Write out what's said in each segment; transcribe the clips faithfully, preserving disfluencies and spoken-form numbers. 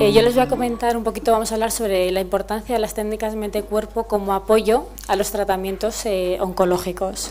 Eh, yo les voy a comentar un poquito, vamos a hablar sobre la importancia de las técnicas mente-cuerpo como apoyo a los tratamientos eh, oncológicos.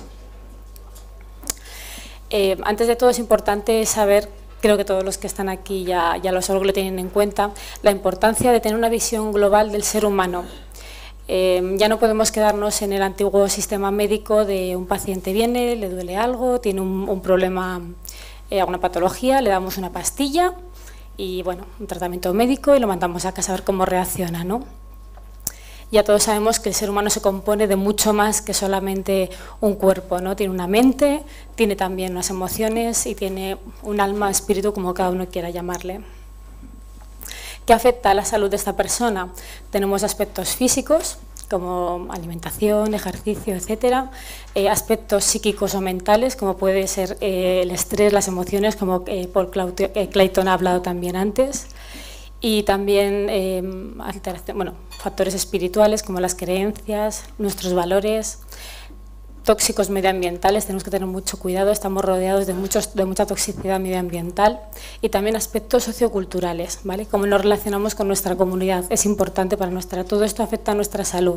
Eh, antes de todo es importante saber, creo que todos los que están aquí ya, ya lo, solo lo tienen en cuenta, la importancia de tener una visión global del ser humano. Eh, ya no podemos quedarnos en el antiguo sistema médico de un paciente viene, le duele algo, tiene un, un problema, eh, alguna patología, le damos una pastilla y bueno, un tratamiento médico y lo mandamos a casa a ver cómo reacciona, ¿no? Ya todos sabemos que el ser humano se compone de mucho más que solamente un cuerpo, ¿no? Tiene una mente, tiene también unas emociones y tiene un alma, espíritu, como cada uno quiera llamarle. ¿Qué afecta a la salud de esta persona? Tenemos aspectos físicos, como alimentación, ejercicio, etcétera, eh, aspectos psíquicos o mentales, como puede ser eh, el estrés, las emociones, como eh, Paul Clayton ha hablado también antes, y también eh, bueno, factores espirituales como las creencias, nuestros valores, tóxicos medioambientales, tenemos que tener mucho cuidado, estamos rodeados de, muchos, de mucha toxicidad medioambiental, y también aspectos socioculturales, ¿vale? Cómo nos relacionamos con nuestra comunidad, es importante para nuestra, todo esto afecta a nuestra salud.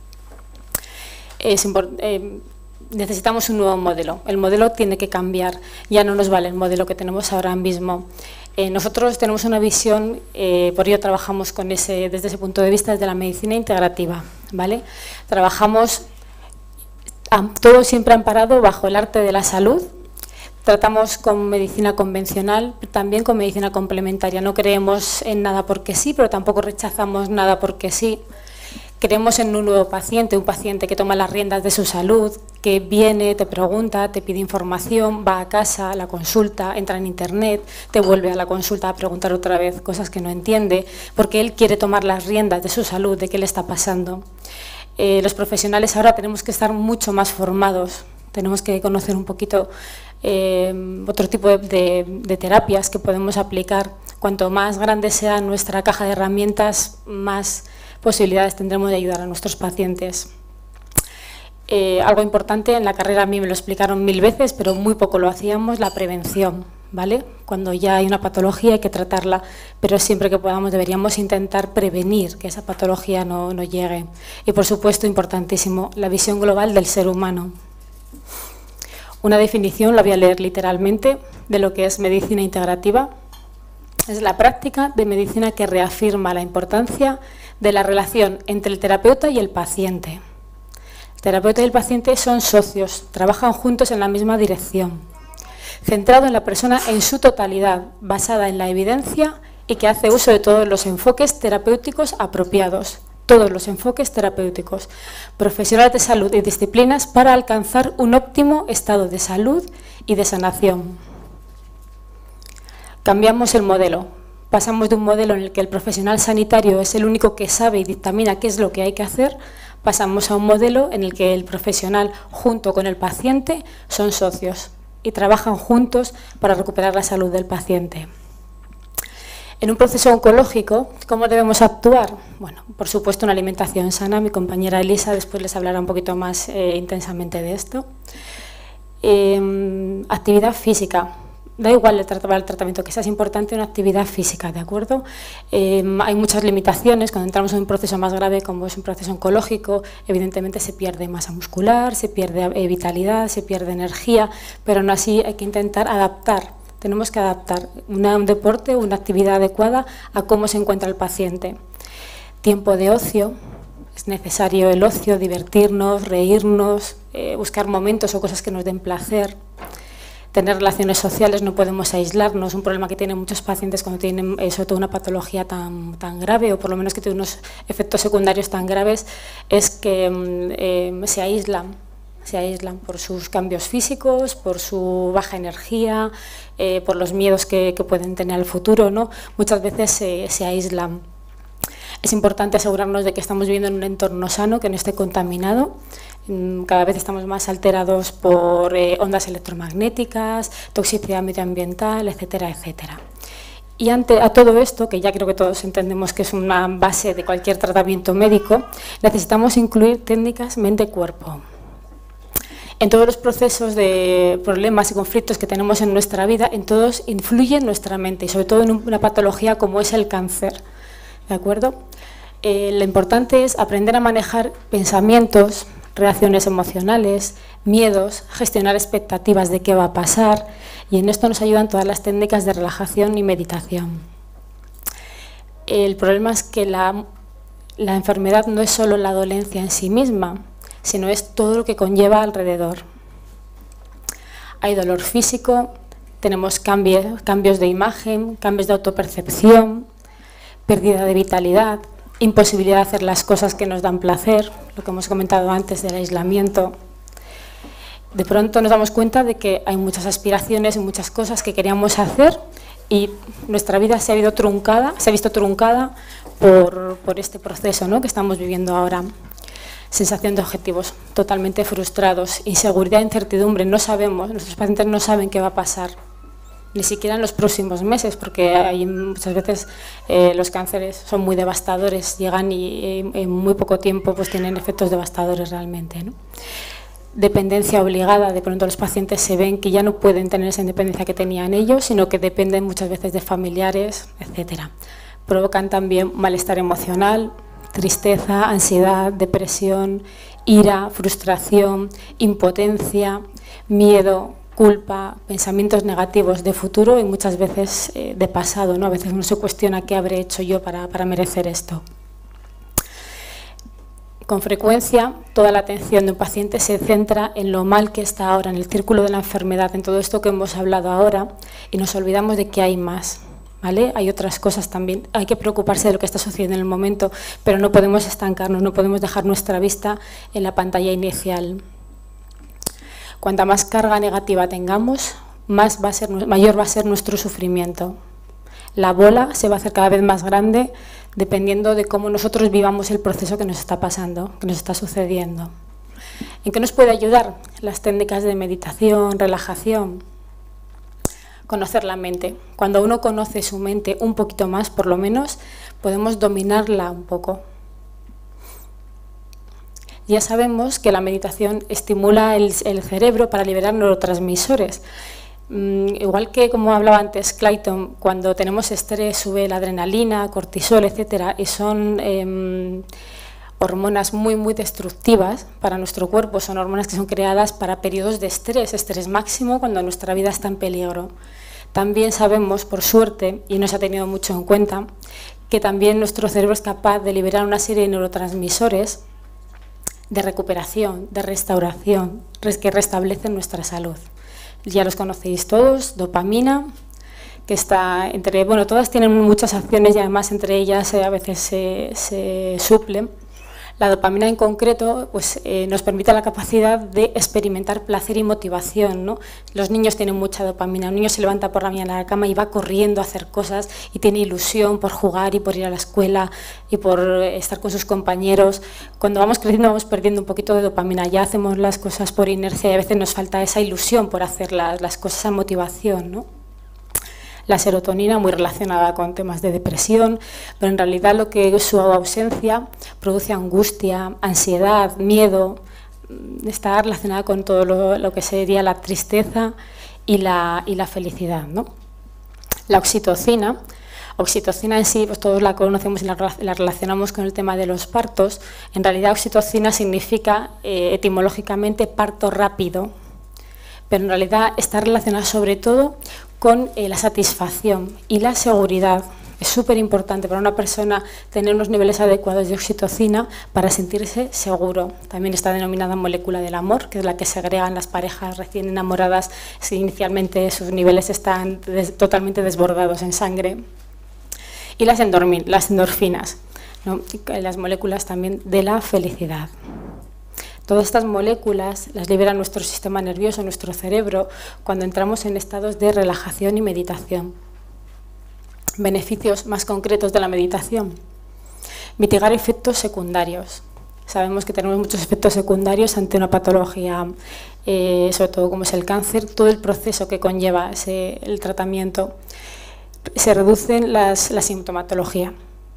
Es eh, necesitamos un nuevo modelo, el modelo tiene que cambiar, ya no nos vale el modelo que tenemos ahora mismo. Eh, nosotros tenemos una visión, eh, por ello trabajamos con ese, desde ese punto de vista, desde la medicina integrativa, ¿vale? Trabajamos todo siempre amparado bajo el arte de la salud. Tratamos con medicina convencional, también con medicina complementaria. No creemos en nada porque sí, pero tampoco rechazamos nada porque sí. Creemos en un nuevo paciente, un paciente que toma las riendas de su salud, que viene, te pregunta, te pide información, va a casa, a la consulta, entra en internet, te vuelve a la consulta a preguntar otra vez cosas que no entiende, porque él quiere tomar las riendas de su salud, de qué le está pasando. Eh, los profesionales ahora tenemos que estar mucho más formados, tenemos que conocer un poquito eh, otro tipo de, de, de terapias que podemos aplicar. Cuanto más grande sea nuestra caja de herramientas, más posibilidades tendremos de ayudar a nuestros pacientes. Eh, algo importante en la carrera, a mí me lo explicaron mil veces, pero muy poco lo hacíamos, la prevención, ¿vale? Cuando ya hay una patología hay que tratarla, pero siempre que podamos deberíamos intentar prevenir que esa patología no, no llegue. Y por supuesto, importantísimo, la visión global del ser humano. Una definición, la voy a leer literalmente, de lo que es medicina integrativa. Es la práctica de medicina que reafirma la importancia de la relación entre el terapeuta y el paciente. El terapeuta y el paciente son socios, trabajan juntos en la misma dirección, centrado en la persona en su totalidad, basada en la evidencia y que hace uso de todos los enfoques terapéuticos apropiados, todos los enfoques terapéuticos, profesionales de salud y disciplinas para alcanzar un óptimo estado de salud y de sanación. Cambiamos el modelo, pasamos de un modelo en el que el profesional sanitario es el único que sabe y dictamina qué es lo que hay que hacer, pasamos a un modelo en el que el profesional junto con el paciente son socios y trabajan juntos para recuperar la salud del paciente. En un proceso oncológico, ¿cómo debemos actuar? Bueno, por supuesto una alimentación sana, mi compañera Elisa después les hablará un poquito más eh, intensamente de esto. Eh, actividad física. Da igual el, el tratamiento que sea, es importante una actividad física, ¿de acuerdo? Eh, hay muchas limitaciones, cuando entramos en un proceso más grave como es un proceso oncológico, evidentemente se pierde masa muscular, se pierde eh, vitalidad, se pierde energía, pero aún así hay que intentar adaptar, tenemos que adaptar una, un deporte, una actividad adecuada a cómo se encuentra el paciente. Tiempo de ocio, es necesario el ocio, divertirnos, reírnos, eh, buscar momentos o cosas que nos den placer. Tener relaciones sociales, no podemos aislarnos, un problema que tienen muchos pacientes cuando tienen eh, sobre todo una patología tan, tan grave o por lo menos que tiene unos efectos secundarios tan graves es que eh, se aíslan, se aíslan por sus cambios físicos, por su baja energía, eh, por los miedos que, que pueden tener al futuro, ¿no? Muchas veces se, se aíslan. Es importante asegurarnos de que estamos viviendo en un entorno sano, que no esté contaminado. Cada vez estamos más alterados por eh, ondas electromagnéticas, toxicidad medioambiental, etcétera, etcétera. Y ante a todo esto, que ya creo que todos entendemos que es una base de cualquier tratamiento médico, necesitamos incluir técnicas mente-cuerpo. En todos los procesos de problemas y conflictos que tenemos en nuestra vida, en todos influye nuestra mente y sobre todo en una patología como es el cáncer. ¿de acuerdo? Eh, lo importante es aprender a manejar pensamientos, reacciones emocionales, miedos, gestionar expectativas de qué va a pasar, y en esto nos ayudan todas las técnicas de relajación y meditación. El problema es que la, la enfermedad no es solo la dolencia en sí misma, sino es todo lo que conlleva alrededor. Hay dolor físico, tenemos cambios, cambios de imagen, cambios de autopercepción, pérdida de vitalidad, imposibilidad de hacer las cosas que nos dan placer, lo que hemos comentado antes del aislamiento. De pronto nos damos cuenta de que hay muchas aspiraciones y muchas cosas que queríamos hacer y nuestra vida se ha, visto truncada, se ha visto truncada por, por este proceso, ¿no?, que estamos viviendo ahora. Sensación de objetivos totalmente frustrados, inseguridad, incertidumbre, no sabemos, nuestros pacientes no saben qué va a pasar, ni siquiera en los próximos meses, porque hay muchas veces eh, los cánceres son muy devastadores, llegan y eh, en muy poco tiempo pues tienen efectos devastadores realmente, ¿no? Dependencia obligada, de pronto los pacientes se ven que ya no pueden tener esa independencia que tenían ellos, sino que dependen muchas veces de familiares, etcétera. Provocan también malestar emocional, tristeza, ansiedad, depresión, ira, frustración, impotencia, miedo, culpa, pensamientos negativos de futuro y muchas veces eh, de pasado, ¿no? A veces uno se cuestiona qué habré hecho yo para, para merecer esto. Con frecuencia, toda la atención de un paciente se centra en lo mal que está ahora, en el círculo de la enfermedad, en todo esto que hemos hablado ahora, y nos olvidamos de que hay más, ¿vale? Hay otras cosas también, hay que preocuparse de lo que está sucediendo en el momento, pero no podemos estancarnos, no podemos dejar nuestra vista en la pantalla inicial. Cuanta más carga negativa tengamos, más va a ser, mayor va a ser nuestro sufrimiento. La bola se va a hacer cada vez más grande dependiendo de cómo nosotros vivamos el proceso que nos está pasando, que nos está sucediendo. ¿En qué nos puede ayudar? Las técnicas de meditación, relajación. Conocer la mente. Cuando uno conoce su mente un poquito más, por lo menos, podemos dominarla un poco. Ya sabemos que la meditación estimula el, el cerebro para liberar neurotransmisores. Mm, igual que, como hablaba antes Clayton, cuando tenemos estrés sube la adrenalina, cortisol, etcétera, y son eh, hormonas muy, muy destructivas para nuestro cuerpo. Son hormonas que son creadas para periodos de estrés, estrés máximo cuando nuestra vida está en peligro. También sabemos, por suerte, y no se ha tenido mucho en cuenta, que también nuestro cerebro es capaz de liberar una serie de neurotransmisores de recuperación, de restauración, que restablecen nuestra salud. Ya los conocéis todos, dopamina, que está entre, bueno, todas tienen muchas acciones y además entre ellas eh, a veces se, se suplen. La dopamina en concreto pues, eh, nos permite la capacidad de experimentar placer y motivación, ¿no? Los niños tienen mucha dopamina, un niño se levanta por la mañana de la cama y va corriendo a hacer cosas y tiene ilusión por jugar y por ir a la escuela y por estar con sus compañeros. Cuando vamos creciendo vamos perdiendo un poquito de dopamina, ya hacemos las cosas por inercia y a veces nos falta esa ilusión por hacer las, las cosas, esa motivación, ¿no? La serotonina, muy relacionada con temas de depresión, pero en realidad lo que su ausencia produce angustia, ansiedad, miedo, está relacionada con todo lo, lo que sería la tristeza y la, y la felicidad, ¿no? La oxitocina, oxitocina en sí, pues todos la conocemos y la, la relacionamos con el tema de los partos. En realidad oxitocina significa eh, etimológicamente parto rápido, pero en realidad está relacionada sobre todo con eh, la satisfacción y la seguridad. Es súper importante para una persona tener unos niveles adecuados de oxitocina para sentirse seguro. También está denominada molécula del amor, que es la que segregan las parejas recién enamoradas si inicialmente sus niveles están des totalmente desbordados en sangre. Y las, las endorfinas, ¿no? Las moléculas también de la felicidad. Todas estas moléculas las libera nuestro sistema nervioso, nuestro cerebro, cuando entramos en estados de relajación y meditación. Beneficios más concretos de la meditación. Mitigar efectos secundarios. Sabemos que tenemos muchos efectos secundarios ante una patología, eh, sobre todo como es el cáncer, todo el proceso que conlleva ese, el tratamiento. Se reduce las, la sintomatología.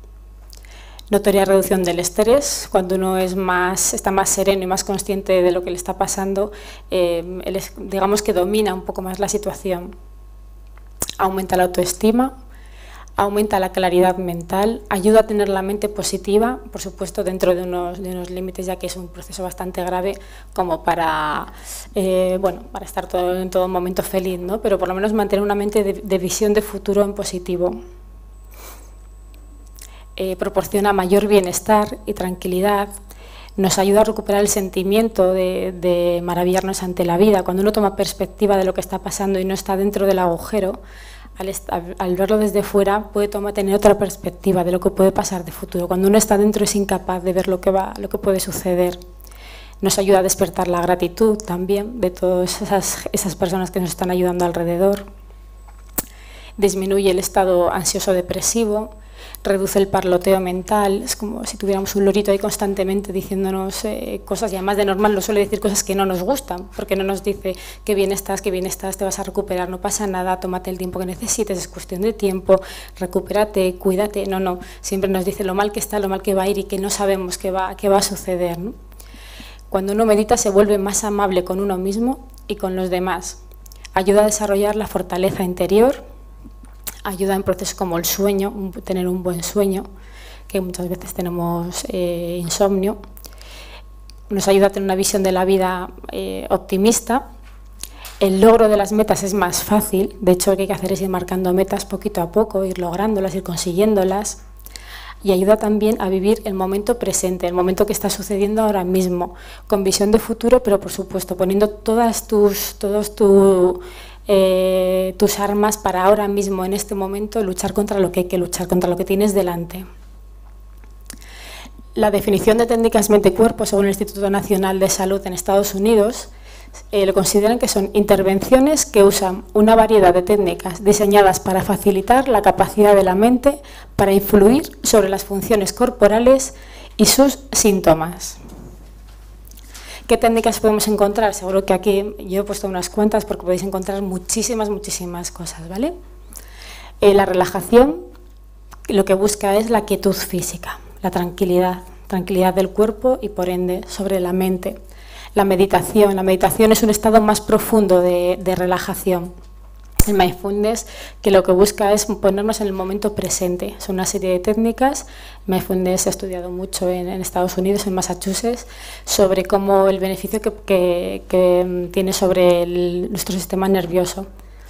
Notoria reducción del estrés, cuando uno es más, está más sereno y más consciente de lo que le está pasando, eh, él es, digamos que domina un poco más la situación. Aumenta la autoestima, aumenta la claridad mental, ayuda a tener la mente positiva, por supuesto dentro de unos, de unos límites, ya que es un proceso bastante grave como para, eh, bueno, para estar todo, en todo momento feliz, ¿no? Pero por lo menos mantener una mente de, de visión de futuro en positivo. Eh, proporciona mayor bienestar y tranquilidad, nos ayuda a recuperar el sentimiento de, de maravillarnos ante la vida. Cuando uno toma perspectiva de lo que está pasando y no está dentro del agujero, al, al verlo desde fuera puede tomar, tener otra perspectiva de lo que puede pasar de futuro. Cuando uno está dentro es incapaz de ver lo que, va, lo que puede suceder. Nos ayuda a despertar la gratitud también de todas esas, esas personas que nos están ayudando alrededor. Disminuye el estado ansioso-depresivo, reduce el parloteo mental, es como si tuviéramos un lorito ahí constantemente diciéndonos eh, cosas, y además de normal nos suele decir cosas que no nos gustan, porque no nos dice que bien estás, que bien estás, te vas a recuperar, no pasa nada, tómate el tiempo que necesites, es cuestión de tiempo, recupérate, cuídate, no, no, siempre nos dice lo mal que está, lo mal que va a ir y que no sabemos qué va, qué va a suceder, ¿no? Cuando uno medita se vuelve más amable con uno mismo y con los demás, ayuda a desarrollar la fortaleza interior, ayuda en procesos como el sueño, tener un buen sueño, que muchas veces tenemos eh, insomnio. Nos ayuda a tener una visión de la vida eh, optimista. El logro de las metas es más fácil, de hecho lo que hay que hacer es ir marcando metas poquito a poco, ir lográndolas, ir consiguiéndolas. Y ayuda también a vivir el momento presente, el momento que está sucediendo ahora mismo, con visión de futuro, pero por supuesto poniendo todas tus, todos tu, eh, tus armas para ahora mismo, en este momento, luchar contra lo que hay que luchar, contra lo que tienes delante. La definición de técnicas mente-cuerpo, según el Instituto Nacional de Salud en Estados Unidos, Eh, lo consideran que son intervenciones que usan una variedad de técnicas diseñadas para facilitar la capacidad de la mente para influir sobre las funciones corporales y sus síntomas. ¿Qué técnicas podemos encontrar? Seguro que aquí yo he puesto unas cuantas porque podéis encontrar muchísimas, muchísimas cosas, ¿vale? Eh, la relajación lo que busca es la quietud física, la tranquilidad, tranquilidad del cuerpo y por ende sobre la mente. La meditación. La meditación es un estado más profundo de, de relajación. El mindfulness, que lo que busca es ponernos en el momento presente. Son una serie de técnicas. Mindfulness se ha estudiado mucho en, en Estados Unidos, en Massachusetts, sobre cómo el beneficio que, que, que tiene sobre el, nuestro sistema nervioso.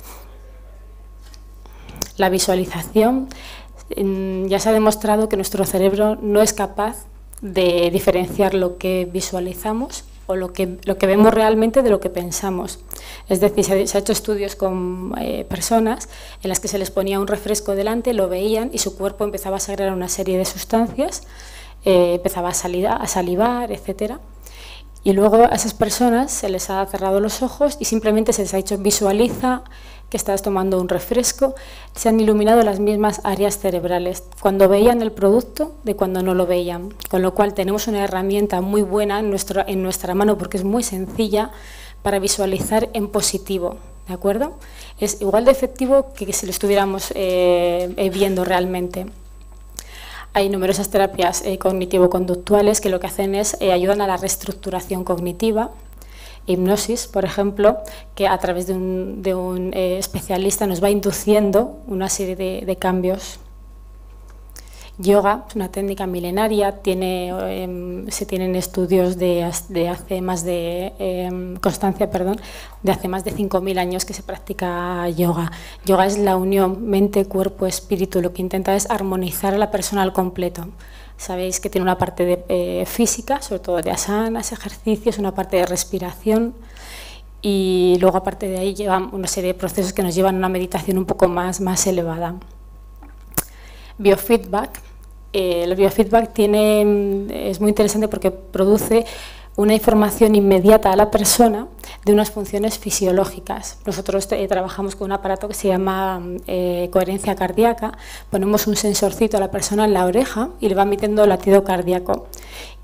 La visualización. Ya se ha demostrado que nuestro cerebro no es capaz de diferenciar lo que visualizamos o lo que, lo que vemos realmente de lo que pensamos. Es decir, se ha, se ha hecho estudios con eh, personas en las que se les ponía un refresco delante, lo veían y su cuerpo empezaba a segregar una serie de sustancias, eh, empezaba a, salir, a salivar, etcétera. Y luego a esas personas se les ha cerrado los ojos y simplemente se les ha dicho visualiza que estás tomando un refresco, se han iluminado las mismas áreas cerebrales cuando veían el producto de cuando no lo veían, con lo cual tenemos una herramienta muy buena en, nuestro, en nuestra mano porque es muy sencilla para visualizar en positivo, ¿de acuerdo? Es igual de efectivo que si lo estuviéramos eh, viendo realmente. Hay numerosas terapias eh, cognitivo-conductuales que lo que hacen es eh, ayudan a la reestructuración cognitiva. Hipnosis, por ejemplo, que a través de un, de un eh, especialista nos va induciendo una serie de, de cambios. Yoga es una técnica milenaria, tiene, eh, se tienen estudios de, de hace más de eh, constancia, perdón, de hace más de cinco mil años que se practica yoga. Yoga es la unión mente, cuerpo, espíritu, lo que intenta es armonizar a la persona al completo. Sabéis que tiene una parte de, eh, física, sobre todo de asanas, ejercicios, una parte de respiración y luego aparte de ahí llevan una serie de procesos que nos llevan a una meditación un poco más, más elevada. Biofeedback. Eh, el biofeedback tiene, es muy interesante porque produce una información inmediata a la persona de unas funciones fisiológicas. Nosotros eh, trabajamos con un aparato que se llama eh, coherencia cardíaca, ponemos un sensorcito a la persona en la oreja y le va emitiendo latido cardíaco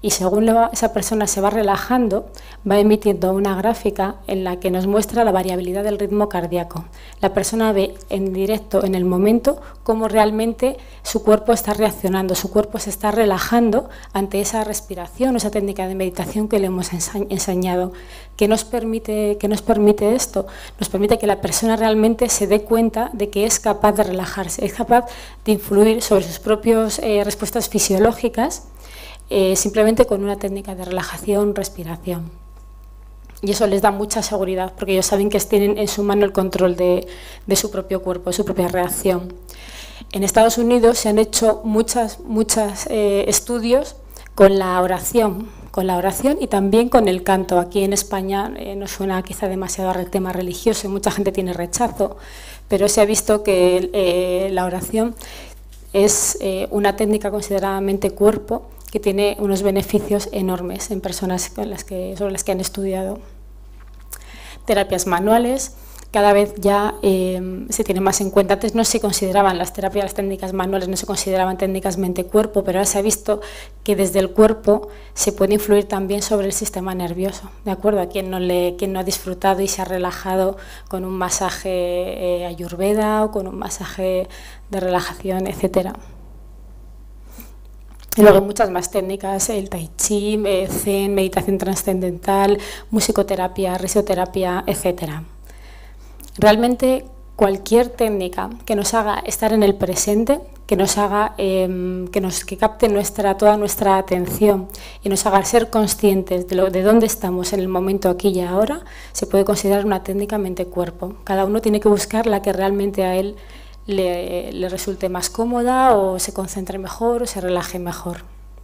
y según va, esa persona se va relajando, va emitiendo una gráfica en la que nos muestra la variabilidad del ritmo cardíaco. La persona ve en directo, en el momento, cómo realmente su cuerpo está reaccionando, su cuerpo se está relajando ante esa respiración, esa técnica de meditación que le hemos enseñado. ¿Qué nos permite, qué nos permite esto? Nos permite que la persona realmente se dé cuenta de que es capaz de relajarse, es capaz de influir sobre sus propias eh, respuestas fisiológicas, Eh, simplemente con una técnica de relajación, respiración. Y eso les da mucha seguridad, porque ellos saben que tienen en su mano el control de, de su propio cuerpo, de su propia reacción. En Estados Unidos se han hecho muchos muchas, eh, estudios con la oración, con la oración y también con el canto. Aquí en España eh, nos suena quizá demasiado al tema religioso y mucha gente tiene rechazo, pero se ha visto que eh, la oración es eh, una técnica consideradamente cuerpo, que tiene unos beneficios enormes en personas con las que, sobre las que han estudiado. Terapias manuales, cada vez ya eh, se tiene más en cuenta. Antes no se consideraban las terapias, las técnicas manuales, no se consideraban técnicas mente-cuerpo, pero ahora se ha visto que desde el cuerpo se puede influir también sobre el sistema nervioso. ¿De acuerdo? A quien no, le, quien no ha disfrutado y se ha relajado con un masaje eh, ayurveda o con un masaje de relajación, etcétera. Y luego muchas más técnicas, el tai chi, eh, zen, meditación trascendental, musicoterapia, risoterapia, etcétera. Realmente cualquier técnica que nos haga estar en el presente, que nos haga, eh, que nos que capte nuestra, toda nuestra atención y nos haga ser conscientes de, lo, de dónde estamos en el momento aquí y ahora, se puede considerar una técnica mente-cuerpo. Cada uno tiene que buscar la que realmente a él Le, le resulte más cómoda o se concentre mejor o se relaje mejor.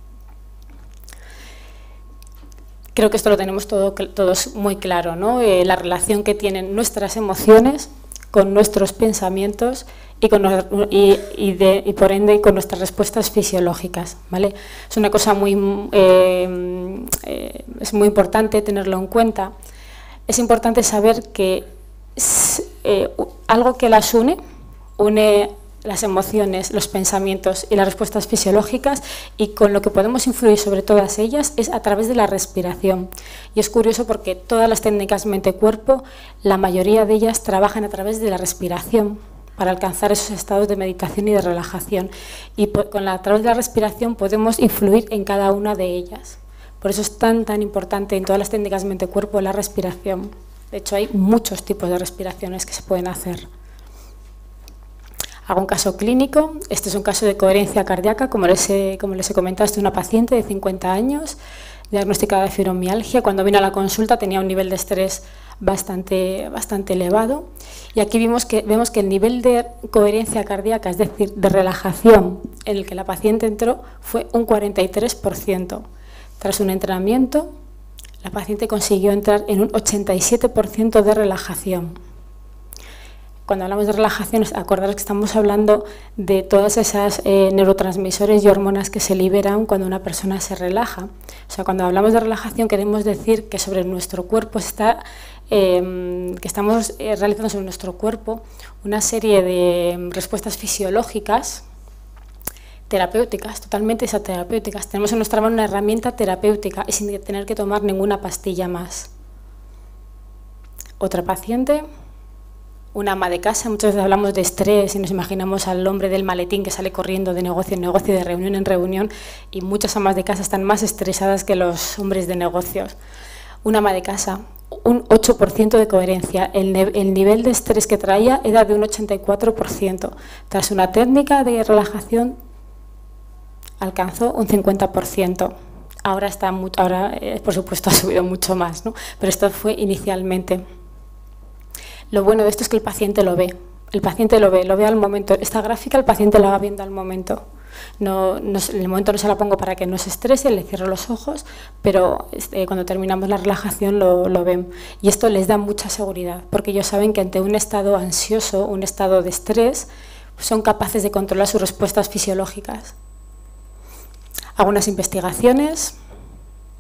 Creo que esto lo tenemos todo, todos muy claro, ¿no? Eh, la relación que tienen nuestras emociones con nuestros pensamientos y, con, y, y, de, y por ende con nuestras respuestas fisiológicas, ¿vale? Es una cosa muy, eh, eh, es muy importante tenerlo en cuenta. Es importante saber que es, eh, algo que las une une las emociones, los pensamientos y las respuestas fisiológicas, y con lo que podemos influir sobre todas ellas es a través de la respiración. Y es curioso porque todas las técnicas mente-cuerpo, la mayoría de ellas trabajan a través de la respiración para alcanzar esos estados de meditación y de relajación. Y con la, a través de la respiración podemos influir en cada una de ellas. Por eso es tan, tan importante en todas las técnicas mente-cuerpo la respiración. De hecho, hay muchos tipos de respiraciones que se pueden hacer. Hago un caso clínico. Este es un caso de coherencia cardíaca, como les he, como les he comentado, es una paciente de cincuenta años, diagnosticada de fibromialgia. Cuando vino a la consulta tenía un nivel de estrés bastante, bastante elevado, y aquí vimos que, vemos que el nivel de coherencia cardíaca, es decir, de relajación en el que la paciente entró, fue un cuarenta y tres por ciento. Tras un entrenamiento, la paciente consiguió entrar en un ochenta y siete por ciento de relajación. Cuando hablamos de relajación, acordaros que estamos hablando de todas esas eh, neurotransmisores y hormonas que se liberan cuando una persona se relaja. O sea, cuando hablamos de relajación queremos decir que sobre nuestro cuerpo está, eh, que estamos eh, realizando sobre nuestro cuerpo una serie de respuestas fisiológicas terapéuticas, totalmente terapéuticas. Tenemos en nuestra mano una herramienta terapéutica y sin tener que tomar ninguna pastilla más. Otra paciente, una ama de casa. Muchas veces hablamos de estrés y nos imaginamos al hombre del maletín que sale corriendo de negocio en negocio, de reunión en reunión, y muchas amas de casa están más estresadas que los hombres de negocios. Una ama de casa, un ocho por ciento de coherencia. El, el nivel de estrés que traía era de un ochenta y cuatro por ciento. Tras una técnica de relajación alcanzó un cincuenta por ciento. Ahora, está, ahora eh, por supuesto, ha subido mucho más, ¿no? Pero esto fue inicialmente. Lo bueno de esto es que el paciente lo ve, el paciente lo ve, lo ve al momento. Esta gráfica el paciente la va viendo al momento. No, no, en el momento no se la pongo para que no se estrese, le cierro los ojos, pero este, cuando terminamos la relajación lo, lo ven. Y esto les da mucha seguridad, porque ellos saben que ante un estado ansioso, un estado de estrés, son capaces de controlar sus respuestas fisiológicas. Algunas investigaciones.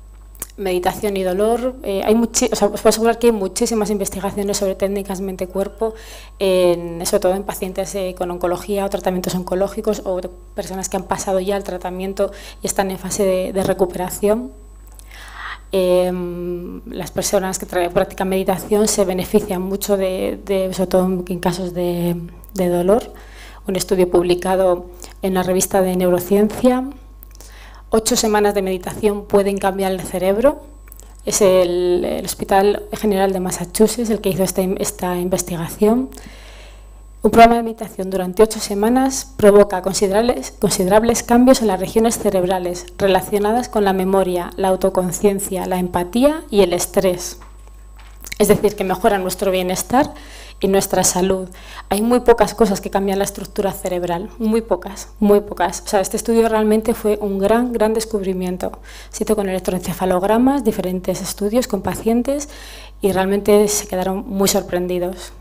meditación y dolor. Eh, hay muchi o sea, os puedo asegurar que hay muchísimas investigaciones sobre técnicas mente-cuerpo, sobre todo en pacientes eh, con oncología o tratamientos oncológicos o personas que han pasado ya el tratamiento y están en fase de, de recuperación. Eh, las personas que practican meditación se benefician mucho, de, de, sobre todo en casos de, de dolor. Un estudio publicado en la revista de Neurociencia. Ocho semanas de meditación pueden cambiar el cerebro. Es el, el Hospital General de Massachusetts el que hizo esta, esta investigación. Un programa de meditación durante ocho semanas provoca considerables, considerables cambios en las regiones cerebrales relacionadas con la memoria, la autoconciencia, la empatía y el estrés. Es decir, que mejora nuestro bienestar y nuestra salud. Hay muy pocas cosas que cambian la estructura cerebral, muy pocas, muy pocas. O sea, este estudio realmente fue un gran, gran descubrimiento. Se hizo con electroencefalogramas, diferentes estudios con pacientes y realmente se quedaron muy sorprendidos.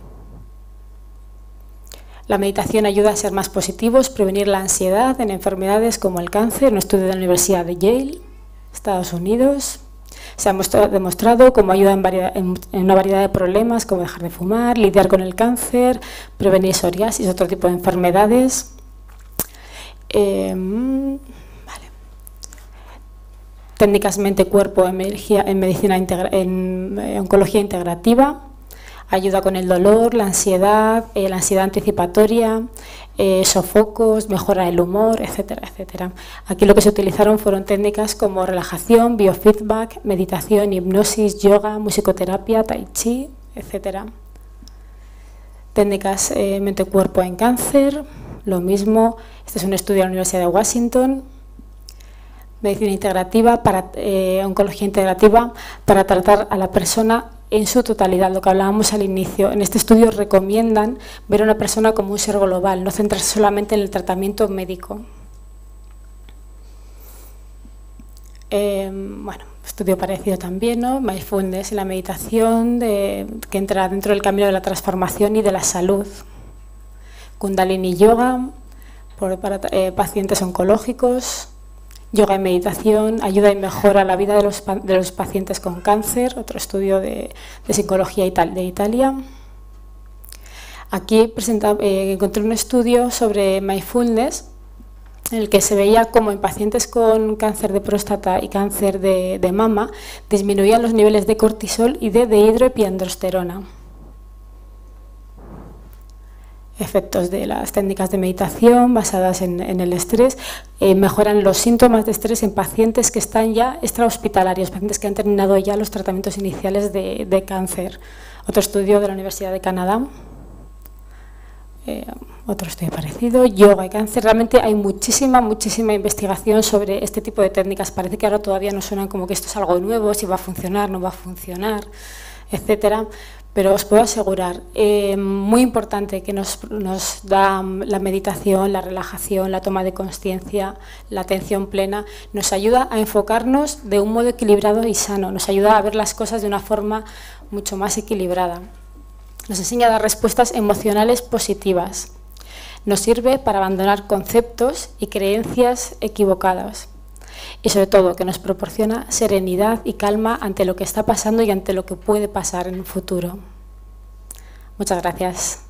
La meditación ayuda a ser más positivos, prevenir la ansiedad en enfermedades como el cáncer, un estudio de la Universidad de Yale, Estados Unidos. Se ha demostrado cómo ayuda en, variedad, en, en una variedad de problemas, como dejar de fumar, lidiar con el cáncer, prevenir psoriasis, otro tipo de enfermedades. Eh, vale. Técnicas mente-cuerpo en, en medicina integra, en, en oncología integrativa. Ayuda con el dolor, la ansiedad, eh, la ansiedad anticipatoria, eh, sofocos, mejora el humor, etcétera, etcétera. Aquí lo que se utilizaron fueron técnicas como relajación, biofeedback, meditación, hipnosis, yoga, musicoterapia, tai chi, etcétera. Técnicas eh, mente-cuerpo en cáncer, lo mismo. Este es un estudio de la Universidad de Washington. Medicina integrativa, para, eh, oncología integrativa, para tratar a la persona en su totalidad, lo que hablábamos al inicio. En este estudio recomiendan ver a una persona como un ser global, no centrarse solamente en el tratamiento médico. Eh, bueno, estudio parecido también, ¿no? Mindfulness y la meditación de, que entra dentro del camino de la transformación y de la salud. Kundalini Yoga por, para eh, pacientes oncológicos. Yoga y meditación, ayuda y mejora la vida de los, de los pacientes con cáncer, otro estudio de, de psicología de Italia. Aquí presenta, eh, encontré un estudio sobre mindfulness, en el que se veía cómo en pacientes con cáncer de próstata y cáncer de, de mama disminuían los niveles de cortisol y de dihidroepiandrosterona. Efectos de las técnicas de meditación basadas en, en el estrés, eh, mejoran los síntomas de estrés en pacientes que están ya extrahospitalarios, pacientes que han terminado ya los tratamientos iniciales de, de cáncer. Otro estudio de la Universidad de Canadá, eh, otro estudio parecido, yoga y cáncer. Realmente hay muchísima, muchísima investigación sobre este tipo de técnicas. Parece que ahora todavía nos suenan como que esto es algo nuevo, si va a funcionar, no va a funcionar, etcétera. Pero os puedo asegurar, eh, muy importante que nos, nos da la meditación, la relajación, la toma de conciencia, la atención plena, nos ayuda a enfocarnos de un modo equilibrado y sano, nos ayuda a ver las cosas de una forma mucho más equilibrada. Nos enseña a dar respuestas emocionales positivas. Nos sirve para abandonar conceptos y creencias equivocadas. Y sobre todo que nos proporciona serenidad y calma ante lo que está pasando y ante lo que puede pasar en el futuro. Muchas gracias.